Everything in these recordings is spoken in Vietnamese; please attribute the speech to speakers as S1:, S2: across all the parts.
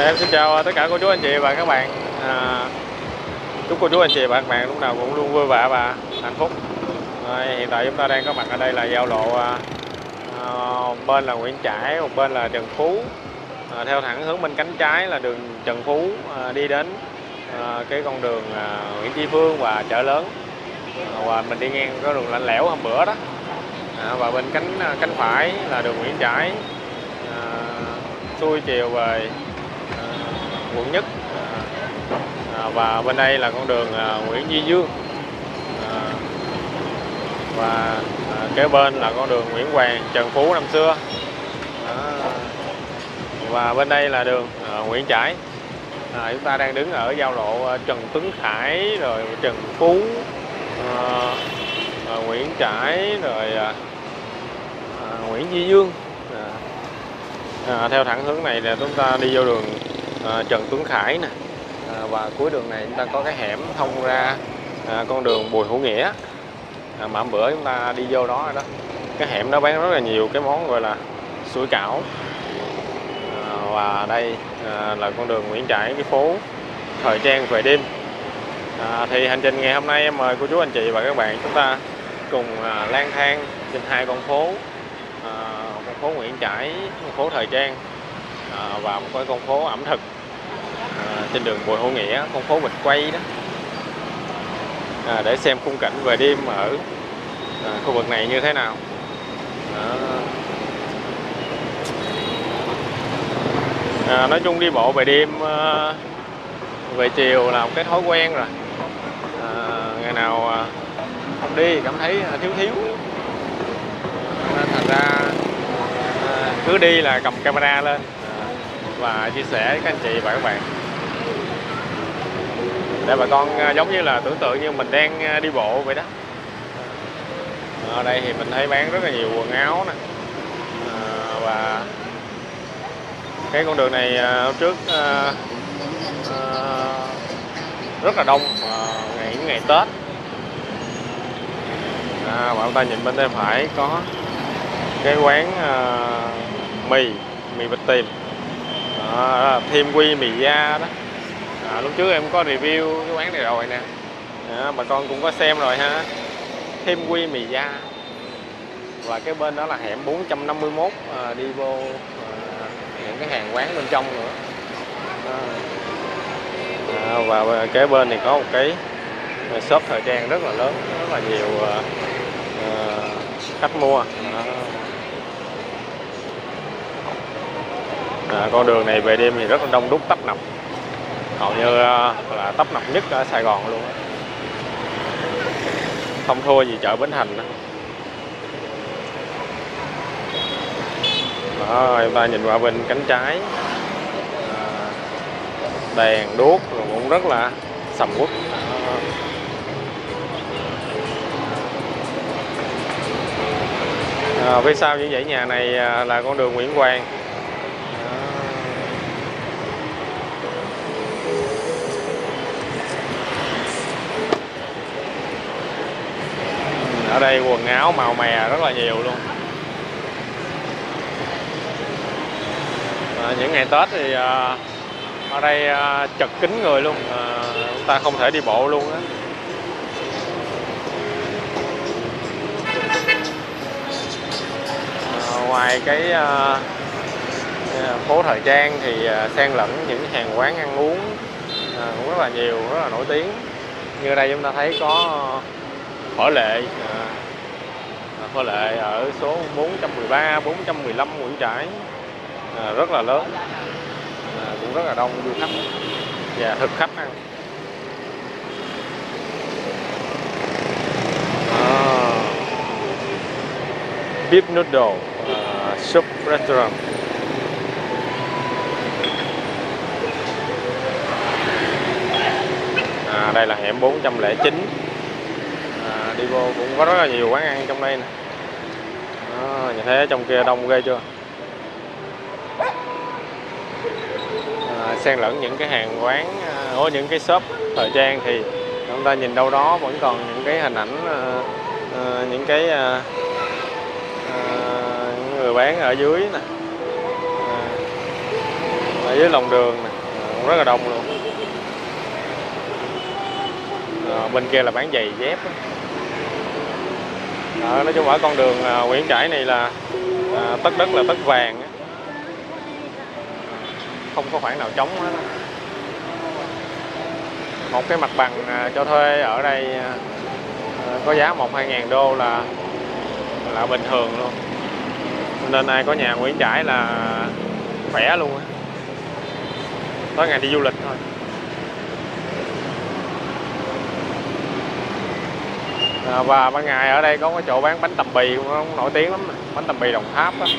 S1: Em xin chào tất cả cô chú anh chị và các bạn. Chúc cô chú anh chị và các bạn lúc nào cũng luôn vui vẻ và hạnh phúc. Hiện tại chúng ta đang có mặt ở đây là giao lộ, một bên là Nguyễn Trãi, một bên là Trần Phú. Theo thẳng hướng bên cánh trái là đường Trần Phú, đi đến cái con đường Nguyễn Tri Phương và chợ lớn. Và mình đi ngang có đường lạnh lẽo hôm bữa đó. Và bên cánh phải là đường Nguyễn Trãi, xuôi chiều về quận Nhất. Và bên đây là con đường Nguyễn Duy Dương, và kế bên là con đường Nguyễn Hoàng, Trần Phú năm xưa. Và bên đây là đường Nguyễn Trãi. Chúng ta đang đứng ở giao lộ Trần Tuấn Khải, rồi Trần Phú, Nguyễn Trãi, rồi Nguyễn Duy Dương. Theo thẳng hướng này là chúng ta đi vô đường Trần Tuấn Khải nè, và cuối đường này chúng ta có cái hẻm thông ra con đường Bùi Hữu Nghĩa, mà hôm bữa chúng ta đi vô đó rồi đó. Cái hẻm đó bán rất là nhiều cái món gọi là sủi cảo. Và đây là con đường Nguyễn Trãi, cái phố thời trang về đêm. Thì hành trình ngày hôm nay em mời cô chú anh chị và các bạn chúng ta cùng lang thang trên hai con phố, con phố Nguyễn Trãi, con phố thời trang, và một cái con phố ẩm thực trên đường Bùi Hữu Nghĩa, con phố Vịnh Quay đó, để xem khung cảnh về đêm ở khu vực này như thế nào. Nói chung đi bộ về đêm về chiều là một cái thói quen rồi. Ngày nào không đi cảm thấy thiếu thiếu, nên thành ra cứ đi là cầm camera lên và chia sẻ với các anh chị và các bạn, để bà con giống như là tưởng tượng như mình đang đi bộ vậy đó. Ở đây thì mình thấy bán rất là nhiều quần áo nè, và cái con đường này hôm trước rất là đông những ngày Tết. Và chúng ta nhìn bên tay phải có cái quán mì vịt tiềm, Thêm Quy mì da đó. Lúc trước em có review cái quán này rồi nè, bà con cũng có xem rồi ha. Thêm Quy mì da. Và cái bên đó là hẻm 451, đi vô những cái hàng quán bên trong nữa. Và kế bên thì có một cái shop thời trang rất là lớn, rất là nhiều khách mua. Con đường này về đêm thì rất là đông đúc tấp nập, hầu như là tấp nập nhất ở Sài Gòn luôn, không thua gì chợ Bến Thành đó. Chúng ta nhìn qua bên cánh trái, đèn đuốc cũng rất là sầm uất. Phía sau những dãy nhà này là con đường Nguyễn Hoàng. Ở đây quần áo màu mè rất là nhiều luôn. Những ngày Tết thì ở đây chật kín người luôn, chúng ta không thể đi bộ luôn á. Ngoài cái phố thời trang thì xen lẫn những hàng quán ăn uống cũng rất là nhiều, rất là nổi tiếng. Như đây chúng ta thấy có Phở Lệ, Phở Lệ ở số 413, 415 Nguyễn Trãi, rất là lớn, cũng rất là đông du khách và thực khách ăn. Beef Noodle Soup Restaurant. Đây là hẻm 409. Đi vô cũng có rất là nhiều quán ăn trong đây nè. Như thế trong kia đông ghê chưa. Xen lẫn những cái hàng quán, những cái shop thời trang thì chúng ta nhìn đâu đó vẫn còn những cái hình ảnh, những cái những người bán ở dưới nè. ở dưới lòng đường này cũng rất là đông luôn. Bên kia là bán giày dép đó. Nói chung ở con đường Nguyễn Trãi này là tất đất là tất vàng á. Không có khoảng nào trống hết. Một cái mặt bằng cho thuê ở đây có giá 1-2 ngàn đô là bình thường luôn, nên ai có nhà Nguyễn Trãi là khỏe luôn á, tối ngày đi du lịch thôi. Và ban ngày ở đây có cái chỗ bán bánh tằm bì cũng nổi tiếng lắm, bánh tằm bì Đồng Tháp á.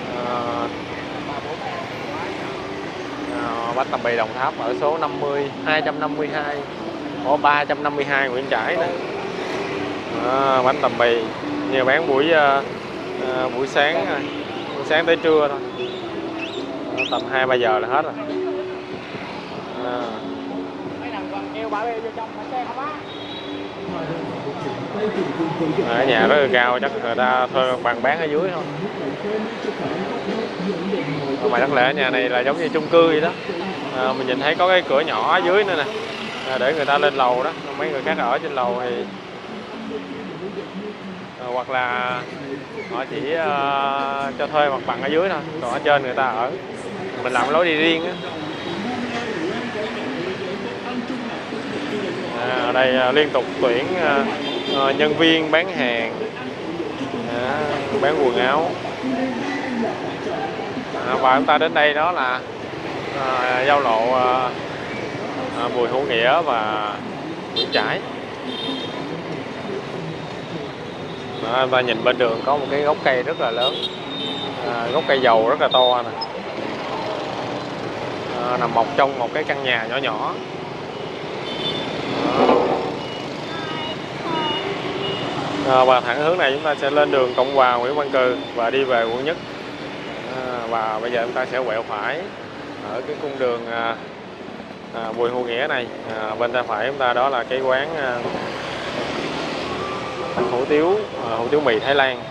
S1: Bánh tằm bì Đồng Tháp ở số 252 có 352 Nguyễn Trãi nè. Bánh tằm bì như bán buổi sáng tới trưa thôi, tầm 2-3 giờ là hết rồi. Ở nhà rất là cao, chắc người ta thuê bằng bán ở dưới thôi. Mà đáng lẽ nhà này là giống như chung cư vậy đó. Mình nhìn thấy có cái cửa nhỏ ở dưới nữa nè, để người ta lên lầu đó, mấy người khác ở trên lầu thì hoặc là họ chỉ cho thuê mặt bằng ở dưới thôi, còn ở trên người ta ở, mình làm lối đi riêng á. Ở đây liên tục tuyển nhân viên bán hàng, bán quần áo. Và chúng ta đến đây đó là giao lộ Bùi Hữu Nghĩa và Nguyễn Trãi. Và nhìn bên đường có một cái gốc cây rất là lớn, gốc cây dầu rất là to nè, nằm mọc trong một cái căn nhà nhỏ nhỏ. Và thẳng hướng này chúng ta sẽ lên đường Cộng Hòa Nguyễn Văn Cừ và đi về quận Nhất. Và bây giờ chúng ta sẽ quẹo phải ở cái cung đường Bùi Hữu Nghĩa này. Bên tay phải chúng ta đó là cái quán hủ tiếu mì Thái Lan.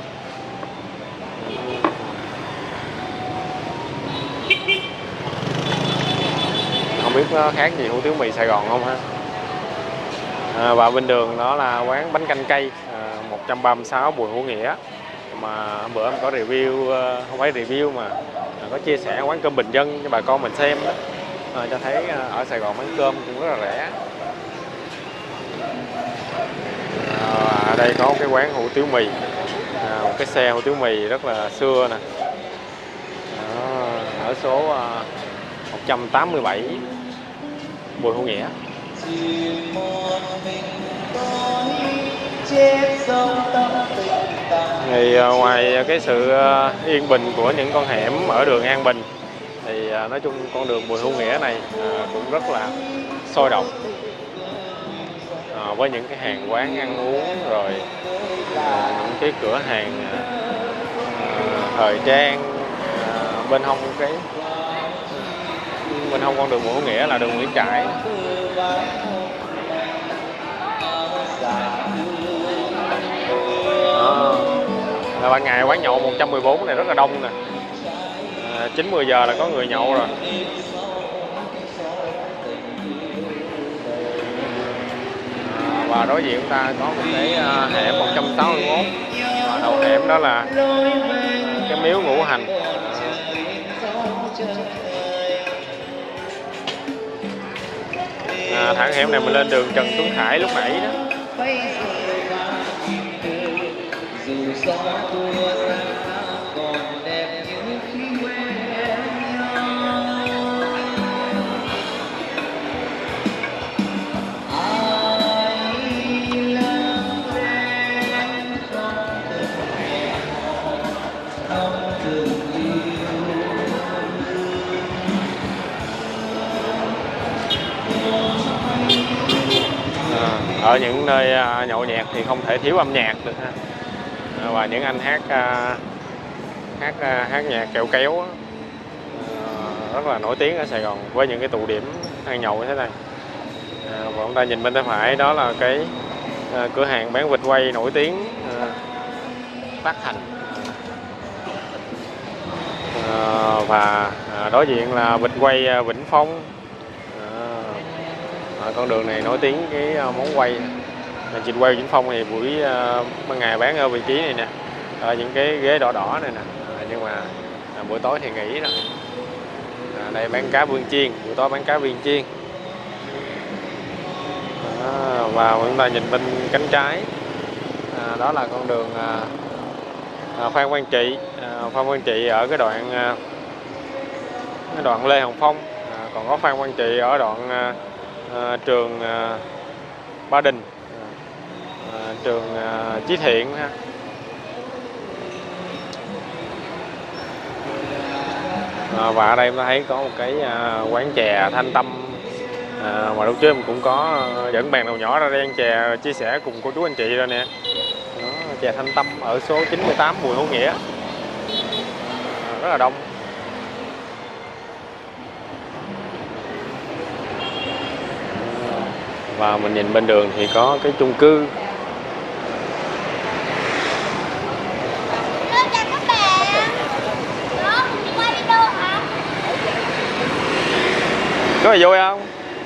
S1: Không biết nó khác gì hủ tiếu mì Sài Gòn không ha. Và bên đường đó là quán bánh canh cây 136 Bùi Hữu Nghĩa. Mà bữa em có review, không phải review mà có chia sẻ quán cơm bình dân cho bà con mình xem đó, cho thấy ở Sài Gòn bán cơm cũng rất là rẻ. Ở đây có cái quán hủ tiếu mì, một cái xe hủ tiếu mì rất là xưa nè, ở số 187 Bùi Hữu Nghĩa. Thì ngoài cái sự yên bình của những con hẻm ở đường An Bình thì nói chung con đường Bùi Hữu Nghĩa này cũng rất là sôi động, với những cái hàng quán ăn uống, rồi những cái cửa hàng thời trang. Bên hông con đường Bùi Hữu Nghĩa là đường Nguyễn Trãi. Ban ngày quán nhậu 114 này rất là đông nè, 9-10 giờ là có người nhậu rồi. Và đối diện chúng ta có một cái hẻm 161, và đầu hẻm đó là cái miếu Ngũ Hành. Thẳng hẻm này mình lên đường Trần Tuấn Khải lúc nãy đó. Ở những nơi nhậu nhẹt thì không thể thiếu âm nhạc được ha. Và những anh hát nhạc kẹo kéo rất là nổi tiếng ở Sài Gòn với những cái tụ điểm ăn nhậu như thế này. Và chúng ta nhìn bên tay phải đó là cái cửa hàng bán vịt quay nổi tiếng Phát Thành. Và Đối diện là vịt quay Vĩnh Phong. Con đường này nổi tiếng cái món quay. Vịt quay Vĩnh Phong thì buổi ban ngày bán ở vị trí này nè, những cái ghế đỏ đỏ này nè, nhưng mà buổi tối thì nghỉ rồi. Đây bán cá viên chiên, buổi tối bán cá viên chiên. Và chúng ta nhìn bên cánh trái, đó là con đường Phan Quang Trị. Phan Quang Trị ở cái đoạn Lê Hồng Phong, còn có Phan Quang Trị ở đoạn trường Ba Đình, trường Chí Thiện ha. Và ở đây chúng ta thấy có một cái quán chè Thanh Tâm, mà lúc trước mình cũng có dẫn bạn đầu nhỏ ra đây ăn chè chia sẻ cùng cô chú anh chị rồi nè. Đó, chè Thanh Tâm ở số 98 Bùi Hữu Nghĩa, rất là đông. Và mình nhìn bên đường thì có cái chung cư. Có gì vui không?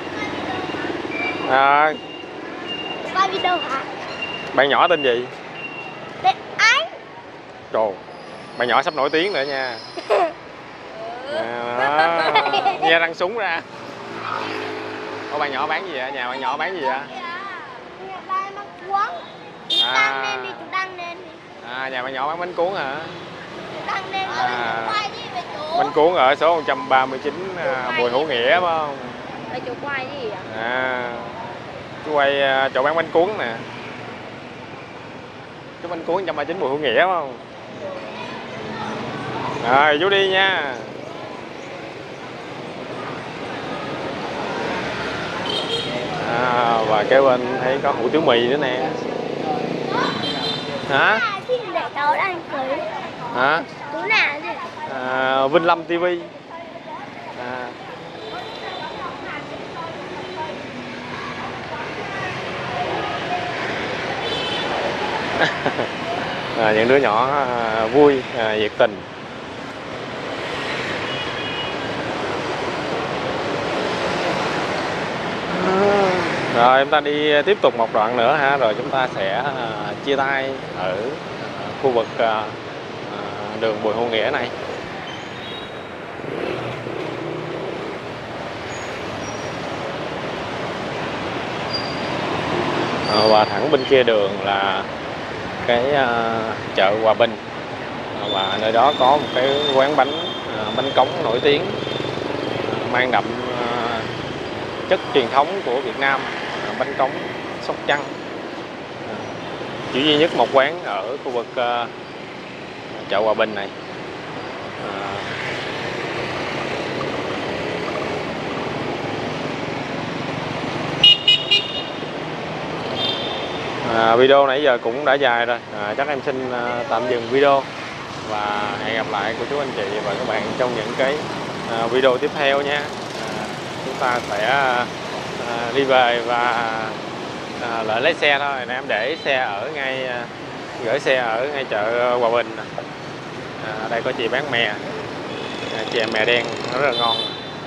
S2: Quay video hả?
S1: Bạn nhỏ tên gì?
S2: Tên Ánh.
S1: Trời, bạn nhỏ sắp nổi tiếng nữa nha. Nghe răng súng ra. Ủa bạn nhỏ bán gì vậy? Nhà bạn nhỏ bán gì vậy?
S2: Nhà ba mắc quán. Đăng lên đi, tụi đăng lên đi.
S1: Nhà bạn nhỏ bán bánh cuốn hả?
S2: Đăng lên quay đi về chỗ.
S1: Bánh cuốn ở số 139 Bùi Hữu Nghĩa phải không?
S2: Ở chỗ quay gì vậy?
S1: Chú quay chỗ bán bánh cuốn nè. Chú bánh cuốn 139 Bùi Hữu Nghĩa phải không? Rồi chú đi nha. Và kế bên thấy có hủ tiếu mì nữa nè. Hả? Hả? Vinh Lâm TV. Những đứa nhỏ vui, nhiệt tình. Rồi chúng ta đi tiếp tục một đoạn nữa ha, rồi chúng ta sẽ chia tay ở khu vực đường Bùi Hữu Nghĩa này. Và thẳng bên kia đường là cái chợ Hòa Bình, và nơi đó có một cái quán bánh cống nổi tiếng, mang đậm chất truyền thống của Việt Nam, bánh cống Sóc Trăng. Chỉ duy nhất một quán ở khu vực chợ Hòa Bình này. Video nãy giờ cũng đã dài rồi, chắc em xin tạm dừng video và hẹn gặp lại cô chú anh chị và các bạn trong những cái video tiếp theo nha. Chúng ta sẽ đi về và lại lấy xe thôi. Em để xe ở ngay, gửi xe ở ngay chợ Hòa Bình. Ở đây có chị bán mè, chè mè đen nó rất là ngon.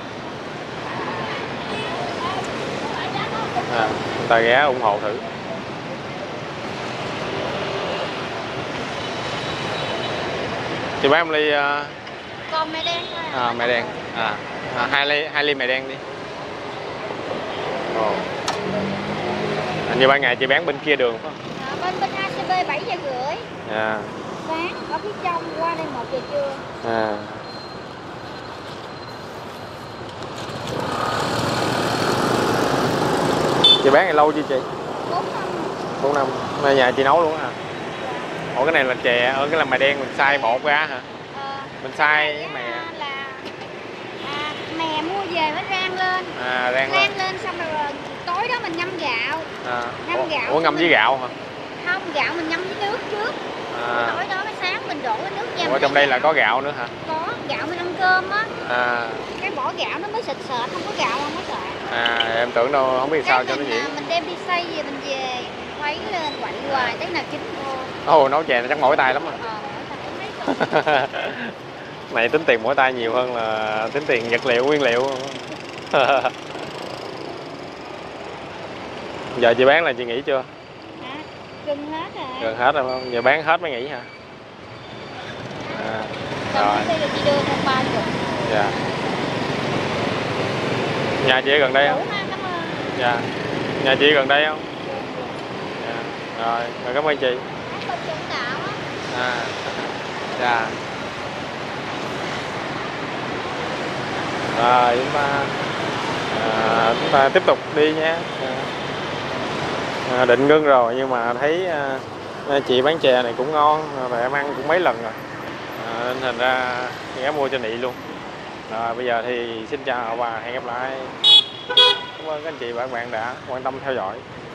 S1: Chúng ta ghé ủng hộ thử. Chị bán em ly
S2: còn mè đen thôi.
S1: Mè đen. Hai ly mè đen đi. Như ban ngày chị bán bên kia đường phải không?
S2: Bên ACB 7 giờ rưỡi. Sáng ở phía trong, qua đây 1 giờ trưa.
S1: Chị bán này lâu chưa chị?
S2: 4 năm.
S1: 4 năm. Mà nhà chị nấu luôn hả? Ủa cái này là chè, cái là mè đen mình xay bột ra hả? Mình xay mè.
S2: Mè mua về mới rang lên.
S1: Rang
S2: lên xong rồi tối đó mình ngâm gạo. Ngâm gạo.
S1: Ủa ngâm với gạo hả?
S2: Không, gạo mình ngâm với nước trước. Tối đó cái sáng mình đổ cái nước ra.
S1: Ủa trong đây là có gạo nữa hả?
S2: Có, gạo mình ăn cơm á. Cái bỏ gạo nó mới sệt sệt, không có gạo không có sệt.
S1: Em tưởng đâu không biết sao cho nó vậy.
S2: Mình đem đi xay về mình về khuấy lên quậy hoài tới nào chín vô.
S1: Nấu chè nó chắc mỏi tay lắm rồi. Này tính tiền mỗi tay nhiều hơn là tính tiền vật liệu nguyên liệu. Giờ chị bán là chị nghỉ chưa?
S2: Hả? Gần hết rồi.
S1: Gần hết rồi không? Giờ bán hết mới nghỉ hả? À,
S2: Xong
S1: rồi.
S2: bây giờ chị đưa thêm 30.
S1: Dạ. Nhà chị ở gần đây không?
S2: Đủ ha, cảm ơn.
S1: Dạ. Nhà chị gần đây không? Dạ. Rồi, cảm ơn chị.
S2: Bên Trần Tạo á.
S1: À. Dạ. Rồi chúng ta tiếp tục đi nha. Định ngưng rồi nhưng mà thấy chị bán chè này cũng ngon và em ăn cũng mấy lần rồi, nên thành ra ghé mua cho Nị luôn. Rồi bây giờ thì xin chào và hẹn gặp lại. Cảm ơn các anh chị và các bạn đã quan tâm theo dõi.